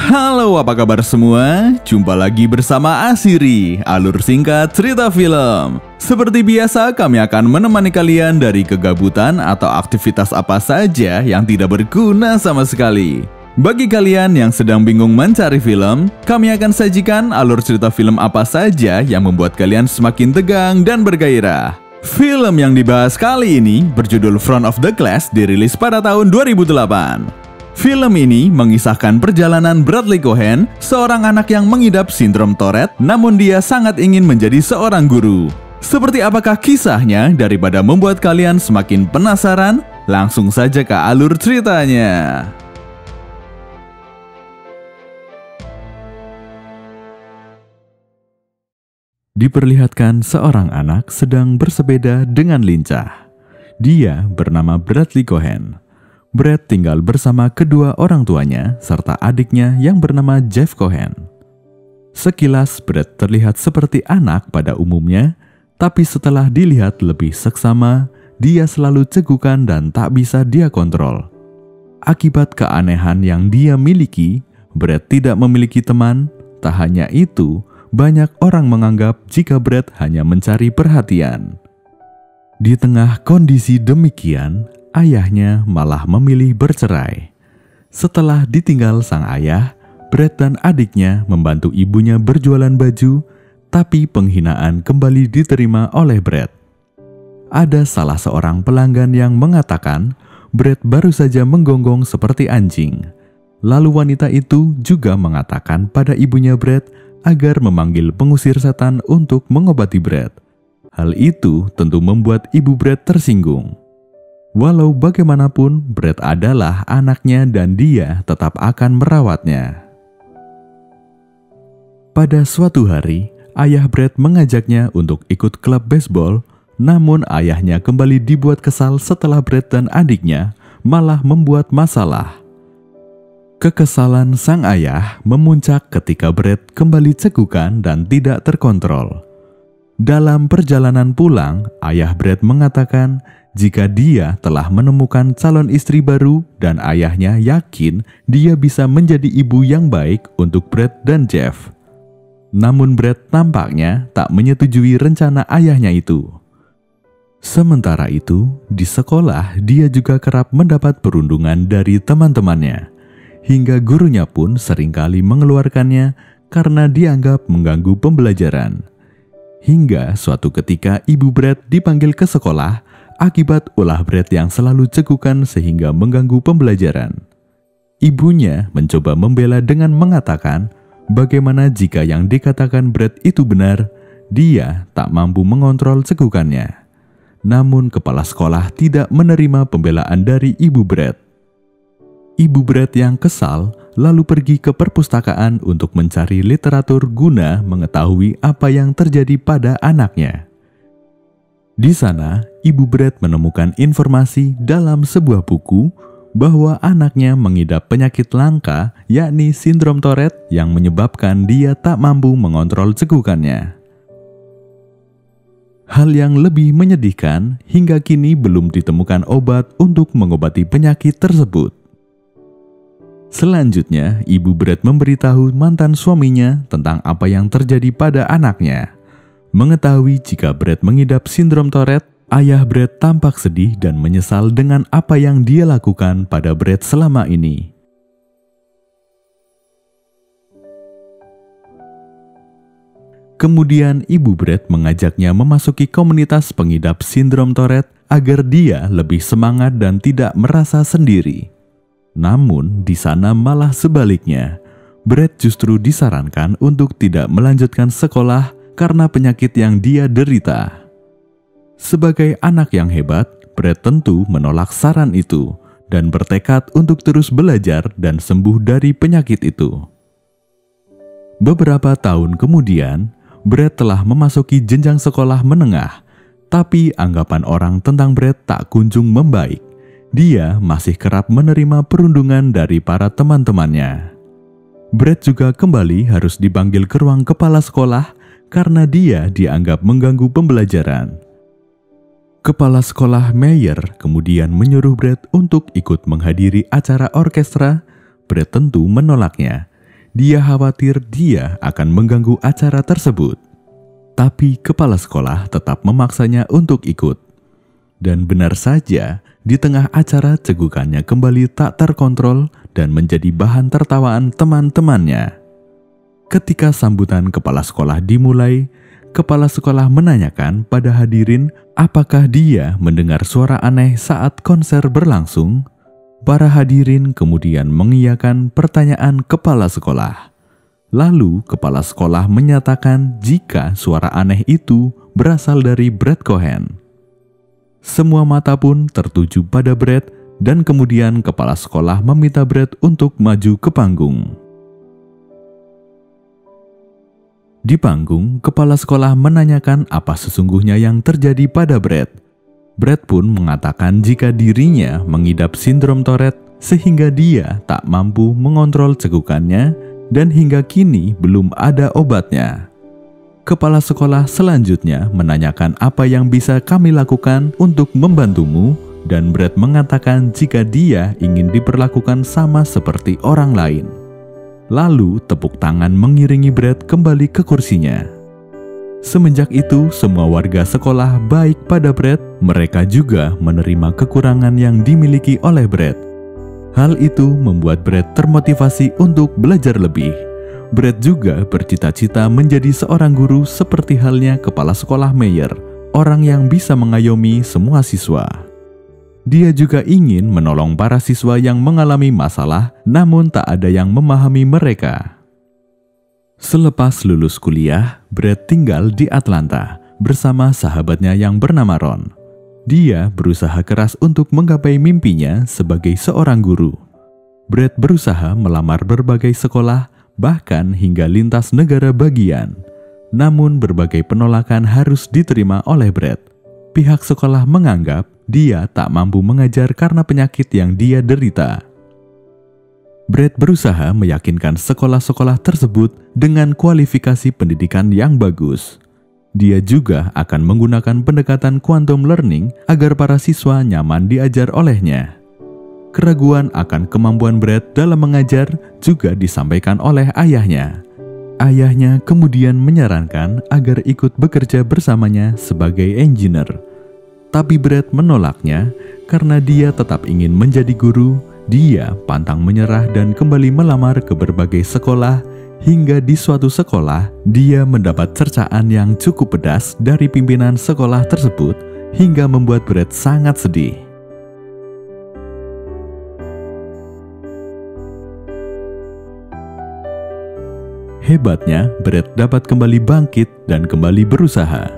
Halo, apa kabar semua? Jumpa lagi bersama Asiri, alur singkat cerita film. Seperti biasa, kami akan menemani kalian dari kegabutan atau aktivitas apa saja yang tidak berguna sama sekali. Bagi kalian yang sedang bingung mencari film, kami akan sajikan alur cerita film apa saja yang membuat kalian semakin tegang dan bergairah. Film yang dibahas kali ini berjudul Front of the Class, dirilis pada tahun 2008. Film ini mengisahkan perjalanan Bradley Cohen, seorang anak yang mengidap sindrom Tourette, namun dia sangat ingin menjadi seorang guru. Seperti apakah kisahnya? Daripada membuat kalian semakin penasaran, langsung saja ke alur ceritanya. Diperlihatkan seorang anak sedang bersepeda dengan lincah. Dia bernama Bradley Cohen. Brad tinggal bersama kedua orang tuanya serta adiknya yang bernama Jeff Cohen. Sekilas Brad terlihat seperti anak pada umumnya, tapi setelah dilihat lebih seksama, dia selalu cegukan dan tak bisa dia kontrol. Akibat keanehan yang dia miliki, Brad tidak memiliki teman. Tak hanya itu, banyak orang menganggap jika Brad hanya mencari perhatian. Di tengah kondisi demikian, ayahnya malah memilih bercerai. Setelah ditinggal sang ayah, Brad dan adiknya membantu ibunya berjualan baju, tapi penghinaan kembali diterima oleh Brad. Ada salah seorang pelanggan yang mengatakan Brad baru saja menggonggong seperti anjing. Lalu wanita itu juga mengatakan pada ibunya Brad agar memanggil pengusir setan untuk mengobati Brad. Hal itu tentu membuat ibu Brad tersinggung. Walau bagaimanapun, Brad adalah anaknya dan dia tetap akan merawatnya. Pada suatu hari, ayah Brad mengajaknya untuk ikut klub baseball, namun ayahnya kembali dibuat kesal setelah Brad dan adiknya malah membuat masalah. Kekesalan sang ayah memuncak ketika Brad kembali cegukan dan tidak terkontrol. Dalam perjalanan pulang, ayah Brad mengatakan jika dia telah menemukan calon istri baru dan ayahnya yakin dia bisa menjadi ibu yang baik untuk Brad dan Jeff. Namun Brad tampaknya tak menyetujui rencana ayahnya itu. Sementara itu, di sekolah dia juga kerap mendapat perundungan dari teman-temannya. Hingga gurunya pun seringkali mengeluarkannya karena dianggap mengganggu pembelajaran. Hingga suatu ketika ibu Brad dipanggil ke sekolah akibat ulah Brad yang selalu cegukan sehingga mengganggu pembelajaran. Ibunya mencoba membela dengan mengatakan bagaimana jika yang dikatakan Brad itu benar, dia tak mampu mengontrol cegukannya. Namun kepala sekolah tidak menerima pembelaan dari ibu Brad. Ibu Brad yang kesal lalu pergi ke perpustakaan untuk mencari literatur guna mengetahui apa yang terjadi pada anaknya. Di sana, ibu Brad menemukan informasi dalam sebuah buku bahwa anaknya mengidap penyakit langka, yakni sindrom Tourette yang menyebabkan dia tak mampu mengontrol cegukannya. Hal yang lebih menyedihkan, hingga kini belum ditemukan obat untuk mengobati penyakit tersebut. Selanjutnya, ibu Brad memberitahu mantan suaminya tentang apa yang terjadi pada anaknya. Mengetahui jika Brad mengidap sindrom Tourette, ayah Brad tampak sedih dan menyesal dengan apa yang dia lakukan pada Brad selama ini. Kemudian ibu Brad mengajaknya memasuki komunitas pengidap sindrom Tourette agar dia lebih semangat dan tidak merasa sendiri. Namun di sana malah sebaliknya, Brad justru disarankan untuk tidak melanjutkan sekolah karena penyakit yang dia derita. Sebagai anak yang hebat, Brad tentu menolak saran itu dan bertekad untuk terus belajar dan sembuh dari penyakit itu. Beberapa tahun kemudian, Brad telah memasuki jenjang sekolah menengah, tapi anggapan orang tentang Brad tak kunjung membaik. Dia masih kerap menerima perundungan dari para teman-temannya. Brad juga kembali harus dipanggil ke ruang kepala sekolah karena dia dianggap mengganggu pembelajaran. Kepala sekolah Meyer kemudian menyuruh Brad untuk ikut menghadiri acara orkestra. Brad tentu menolaknya. Dia khawatir dia akan mengganggu acara tersebut. Tapi kepala sekolah tetap memaksanya untuk ikut. Dan benar saja, di tengah acara cegukannya kembali tak terkontrol dan menjadi bahan tertawaan teman-temannya. Ketika sambutan kepala sekolah dimulai, kepala sekolah menanyakan pada hadirin apakah dia mendengar suara aneh saat konser berlangsung. Para hadirin kemudian mengiyakan pertanyaan kepala sekolah. Lalu kepala sekolah menyatakan jika suara aneh itu berasal dari Brett Cohen. Semua mata pun tertuju pada Brett dan kemudian kepala sekolah meminta Brett untuk maju ke panggung. Di panggung, kepala sekolah menanyakan apa sesungguhnya yang terjadi pada Brett. Brett pun mengatakan jika dirinya mengidap sindrom Tourette sehingga dia tak mampu mengontrol cegukannya dan hingga kini belum ada obatnya. Kepala sekolah selanjutnya menanyakan apa yang bisa kami lakukan untuk membantumu dan Brett mengatakan jika dia ingin diperlakukan sama seperti orang lain. Lalu tepuk tangan mengiringi Brett kembali ke kursinya. Semenjak itu, semua warga sekolah baik pada Brett. Mereka juga menerima kekurangan yang dimiliki oleh Brett. Hal itu membuat Brett termotivasi untuk belajar lebih. Brett juga bercita-cita menjadi seorang guru seperti halnya kepala sekolah Meyer, orang yang bisa mengayomi semua siswa. Dia juga ingin menolong para siswa yang mengalami masalah, namun tak ada yang memahami mereka. Selepas lulus kuliah, Brett tinggal di Atlanta bersama sahabatnya yang bernama Ron. Dia berusaha keras untuk menggapai mimpinya sebagai seorang guru. Brett berusaha melamar berbagai sekolah, bahkan hingga lintas negara bagian. Namun berbagai penolakan harus diterima oleh Brett. Pihak sekolah menganggap dia tak mampu mengajar karena penyakit yang dia derita. Brett berusaha meyakinkan sekolah-sekolah tersebut dengan kualifikasi pendidikan yang bagus. Dia juga akan menggunakan pendekatan quantum learning agar para siswa nyaman diajar olehnya. Keraguan akan kemampuan Brett dalam mengajar juga disampaikan oleh ayahnya. Ayahnya kemudian menyarankan agar ikut bekerja bersamanya sebagai engineer. Tapi Brett menolaknya karena dia tetap ingin menjadi guru. Dia pantang menyerah dan kembali melamar ke berbagai sekolah hingga di suatu sekolah dia mendapat cercaan yang cukup pedas dari pimpinan sekolah tersebut hingga membuat Brett sangat sedih. Hebatnya, Brett dapat kembali bangkit dan kembali berusaha.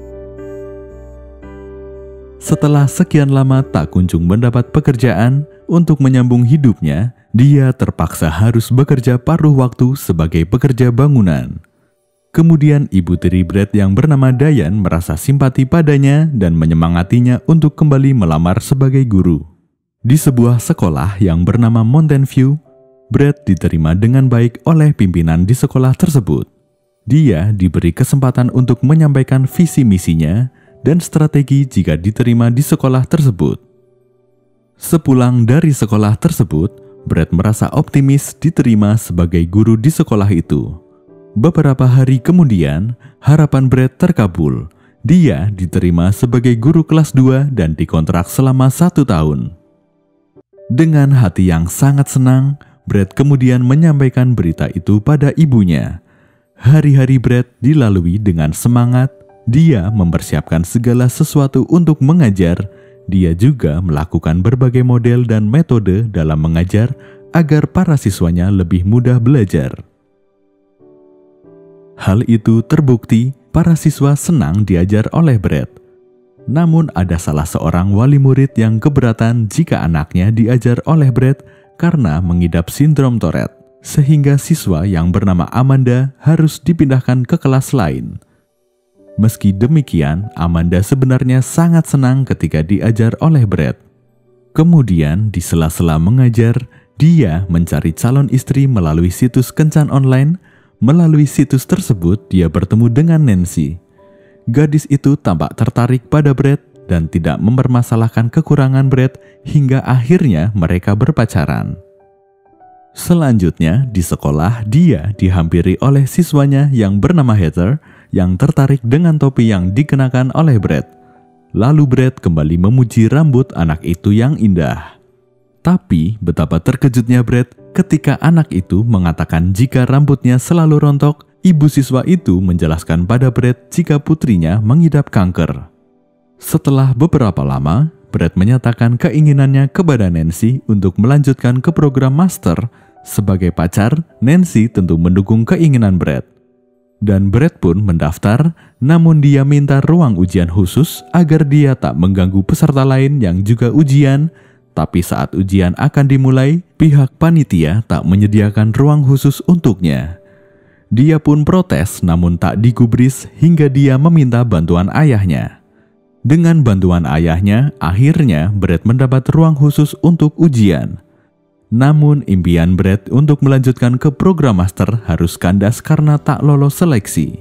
Setelah sekian lama tak kunjung mendapat pekerjaan, untuk menyambung hidupnya, dia terpaksa harus bekerja paruh waktu sebagai pekerja bangunan. Kemudian ibu tiri Brett yang bernama Diane merasa simpati padanya dan menyemangatinya untuk kembali melamar sebagai guru. Di sebuah sekolah yang bernama Mountain View, Brett diterima dengan baik oleh pimpinan di sekolah tersebut. Dia diberi kesempatan untuk menyampaikan visi misinya dan strategi jika diterima di sekolah tersebut. Sepulang dari sekolah tersebut, Brett merasa optimis diterima sebagai guru di sekolah itu. Beberapa hari kemudian, harapan Brett terkabul. Dia diterima sebagai guru kelas 2 dan dikontrak selama 1 tahun. Dengan hati yang sangat senang, Brett kemudian menyampaikan berita itu pada ibunya. Hari-hari Brett dilalui dengan semangat. Dia mempersiapkan segala sesuatu untuk mengajar. Dia juga melakukan berbagai model dan metode dalam mengajar agar para siswanya lebih mudah belajar. Hal itu terbukti, para siswa senang diajar oleh Brett. Namun ada salah seorang wali murid yang keberatan jika anaknya diajar oleh Brett karena mengidap sindrom Tourette, sehingga siswa yang bernama Amanda harus dipindahkan ke kelas lain. Meski demikian, Amanda sebenarnya sangat senang ketika diajar oleh Brett. Kemudian, di sela-sela mengajar, dia mencari calon istri melalui situs kencan online. Melalui situs tersebut, dia bertemu dengan Nancy. Gadis itu tampak tertarik pada Brett dan tidak mempermasalahkan kekurangan Brett hingga akhirnya mereka berpacaran. Selanjutnya, di sekolah dia dihampiri oleh siswanya yang bernama Heather yang tertarik dengan topi yang dikenakan oleh Brett. Lalu Brett kembali memuji rambut anak itu yang indah. Tapi betapa terkejutnya Brett ketika anak itu mengatakan jika rambutnya selalu rontok. Ibu siswa itu menjelaskan pada Brett jika putrinya mengidap kanker. Setelah beberapa lama, Brett menyatakan keinginannya kepada Nancy untuk melanjutkan ke program master. Sebagai pacar, Nancy tentu mendukung keinginan Brett. Dan Brett pun mendaftar, namun dia minta ruang ujian khusus agar dia tak mengganggu peserta lain yang juga ujian. Tapi saat ujian akan dimulai, pihak panitia tak menyediakan ruang khusus untuknya. Dia pun protes namun tak digubris hingga dia meminta bantuan ayahnya. Dengan bantuan ayahnya, akhirnya Brett mendapat ruang khusus untuk ujian. Namun impian Brett untuk melanjutkan ke program master harus kandas karena tak lolos seleksi.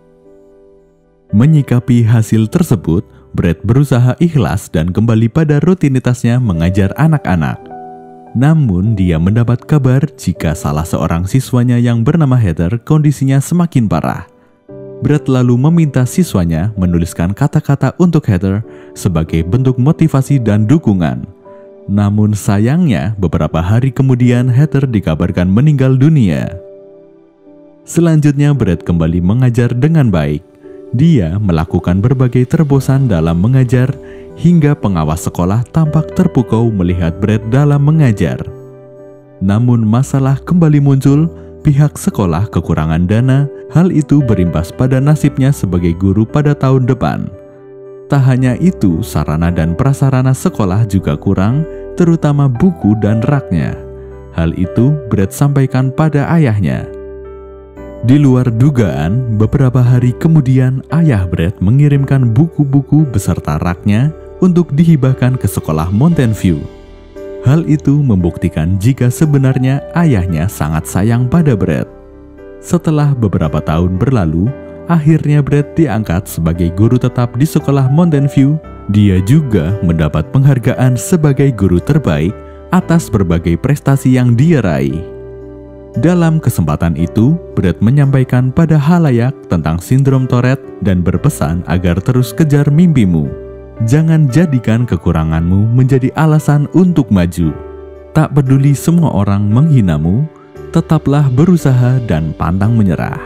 Menyikapi hasil tersebut, Brett berusaha ikhlas dan kembali pada rutinitasnya mengajar anak-anak. Namun dia mendapat kabar jika salah seorang siswanya yang bernama Heather kondisinya semakin parah. Brett lalu meminta siswanya menuliskan kata-kata untuk Heather sebagai bentuk motivasi dan dukungan. Namun sayangnya beberapa hari kemudian Heather dikabarkan meninggal dunia. Selanjutnya Brett kembali mengajar dengan baik. Dia melakukan berbagai terobosan dalam mengajar hingga pengawas sekolah tampak terpukau melihat Brett dalam mengajar. Namun masalah kembali muncul, pihak sekolah kekurangan dana, hal itu berimbas pada nasibnya sebagai guru pada tahun depan. Tak hanya itu, sarana dan prasarana sekolah juga kurang, terutama buku dan raknya. Hal itu Brett sampaikan pada ayahnya. Di luar dugaan, beberapa hari kemudian ayah Brett mengirimkan buku-buku beserta raknya untuk dihibahkan ke sekolah Mountain View. Hal itu membuktikan jika sebenarnya ayahnya sangat sayang pada Brett. Setelah beberapa tahun berlalu, akhirnya Brett diangkat sebagai guru tetap di sekolah Mountain View. Dia juga mendapat penghargaan sebagai guru terbaik atas berbagai prestasi yang dia raih. Dalam kesempatan itu, Brett menyampaikan pada halayak tentang sindrom Tourette dan berpesan agar terus kejar mimpimu. Jangan jadikan kekuranganmu menjadi alasan untuk maju. Tak peduli semua orang menghinamu, tetaplah berusaha dan pantang menyerah.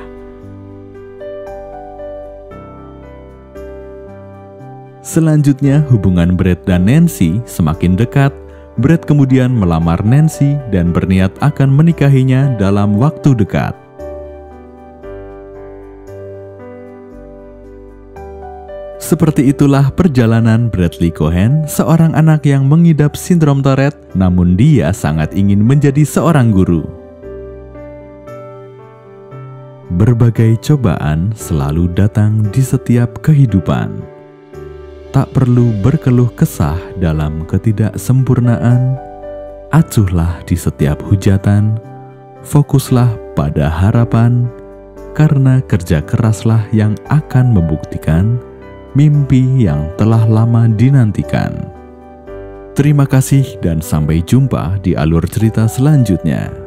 Selanjutnya, hubungan Brett dan Nancy semakin dekat. Brett kemudian melamar Nancy dan berniat akan menikahinya dalam waktu dekat. Seperti itulah perjalanan Bradley Cohen, seorang anak yang mengidap sindrom Tourette, namun dia sangat ingin menjadi seorang guru. Berbagai cobaan selalu datang di setiap kehidupan. Tak perlu berkeluh kesah dalam ketidaksempurnaan. Acuhlah di setiap hujatan, fokuslah pada harapan, karena kerja keraslah yang akan membuktikan mimpi yang telah lama dinantikan. Terima kasih dan sampai jumpa di alur cerita selanjutnya.